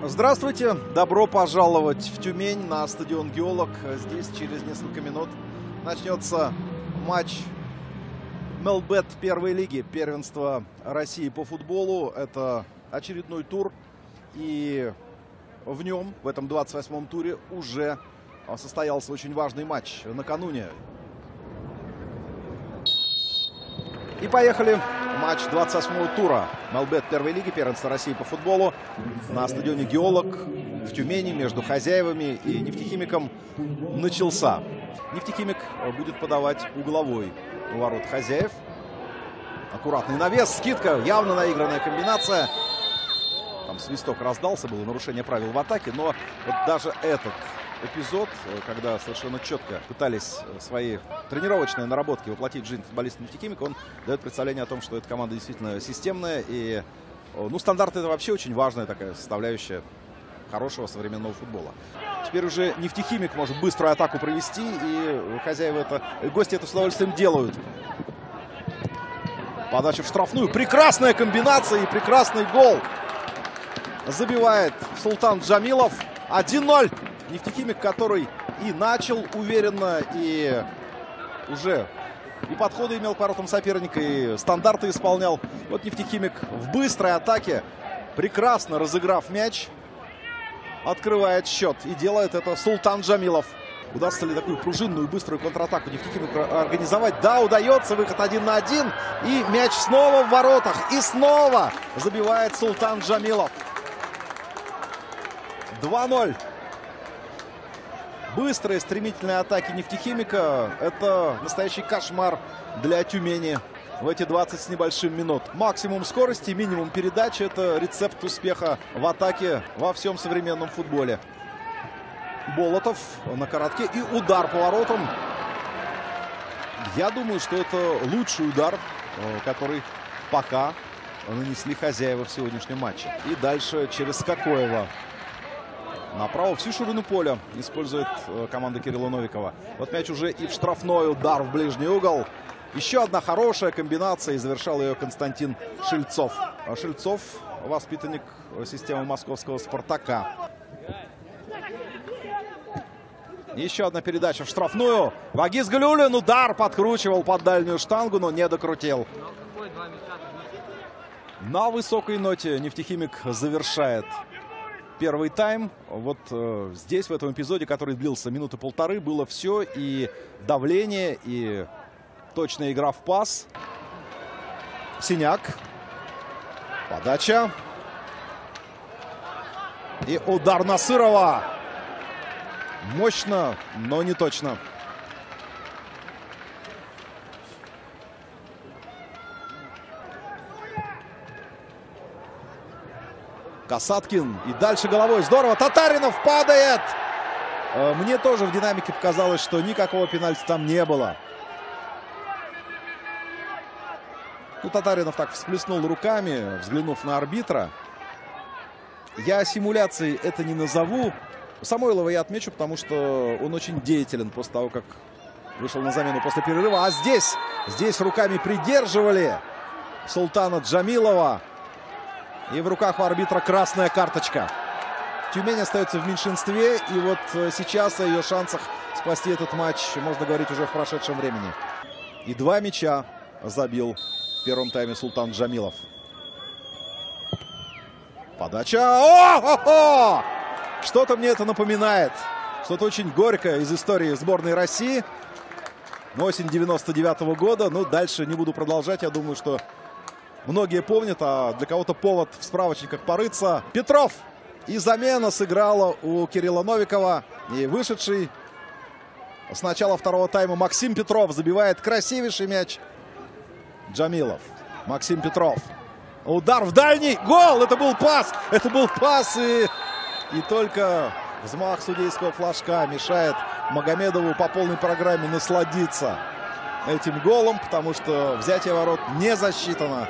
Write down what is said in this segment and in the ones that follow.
Здравствуйте, добро пожаловать в Тюмень на стадион «Геолог». Здесь через несколько минут начнется матч Мелбет первой лиги первенства России по футболу. Это очередной тур, и в нем, в этом 28-м туре, уже состоялся очень важный матч накануне. И поехали. Матч 28-го тура Мелбет первой лиги первенства России по футболу на стадионе «Геолог» в Тюмени между хозяевами и «Нефтехимиком» начался. «Нефтехимик» будет подавать угловой у ворот хозяев. Аккуратный навес, скидка, явно наигранная комбинация. Там свисток раздался, было нарушение правил в атаке, но вот даже этот эпизод, когда совершенно четко пытались свои тренировочные наработки воплотить в жизнь футболиста «Нефтехимика», он дает представление о том, что эта команда действительно системная. И, стандарты — это вообще очень важная такая составляющая хорошего современного футбола. Теперь уже «Нефтехимик» может быструю атаку провести, и хозяева гости это с удовольствием делают. Подача в штрафную. Прекрасная комбинация и прекрасный гол. Забивает Султан Джамилов. 1-0. «Нефтехимик», который и начал уверенно, и уже и подходы имел к воротам соперника, и стандарты исполнял. Вот «Нефтехимик» в быстрой атаке, прекрасно разыграв мяч, открывает счет. И делает это Султан Джамилов. Удастся ли такую пружинную быструю контратаку «Нефтехимику» организовать? Да, удается. Выход 1 на 1. И мяч снова в воротах. И снова забивает Султан Джамилов. 2-0. Быстрые, стремительные атаки «Нефтехимика» — это настоящий кошмар для Тюмени в эти 20 с небольшим минут. Максимум скорости, минимум передачи — это рецепт успеха в атаке во всем современном футболе. Болотов на коротке и удар по воротам. Я думаю, что это лучший удар, который пока нанесли хозяева в сегодняшнем матче. И дальше через Скакоева направо всю ширину поля использует команда Кирилла Новикова. Вот мяч уже и в штрафной, удар в ближний угол. Еще одна хорошая комбинация, и завершал ее Константин Шильцов. Шильцов — воспитанник системы московского «Спартака». Еще одна передача в штрафную. Вагиз Галиуллин, удар, подкручивал под дальнюю штангу, но не докрутил. На высокой ноте «Нефтехимик» завершает первый тайм. Вот здесь, в этом эпизоде, который длился минуты полторы, было все: и давление, и точная игра в пас. Синяк. Подача. И удар Насырова. Мощно, но не точно. Касаткин. И дальше головой. Здорово. Татаринов падает. Мне тоже в динамике показалось, что никакого пенальти там не было. Татаринов так всплеснул руками, взглянув на арбитра. Я симуляцией это не назову. Самойлова я отмечу, потому что он очень деятелен после того, как вышел на замену после перерыва. А здесь руками придерживали Султана Джамилова. И в руках у арбитра красная карточка. Тюмень остается в меньшинстве. И вот сейчас о ее шансах спасти этот матч можно говорить уже в прошедшем времени. И 2 мяча забил в первом тайме Султан Джамилов. Подача. О-хо-хо! Что-то мне это напоминает. Что-то очень горькое из истории сборной России. Осень 99-го года. Ну, дальше не буду продолжать. Я думаю, что многие помнят, а для кого-то повод в справочниках порыться. Петров. И замена сыграла у Кирилла Новикова. И вышедший с начала второго тайма Максим Петров забивает красивейший мяч. Джамилов. Максим Петров. Удар в дальний. Гол! Это был пас! Это был пас! И только взмах судейского флажка мешает Магомедову по полной программе насладиться этим голом, потому что взятие ворот не засчитано.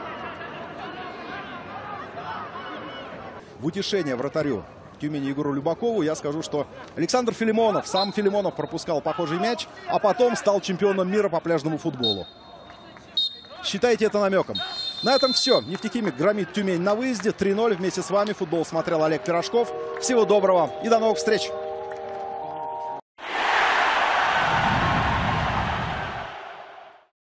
В утешение вратарю Тюмени Егору Любакову я скажу, что Александр Филимонов, сам Филимонов пропускал похожий мяч, а потом стал чемпионом мира по пляжному футболу. Считайте это намеком. На этом все. Нефтехимик громит Тюмень на выезде. 3-0. Вместе с вами футбол смотрел Олег Пирожков. Всего доброго и до новых встреч.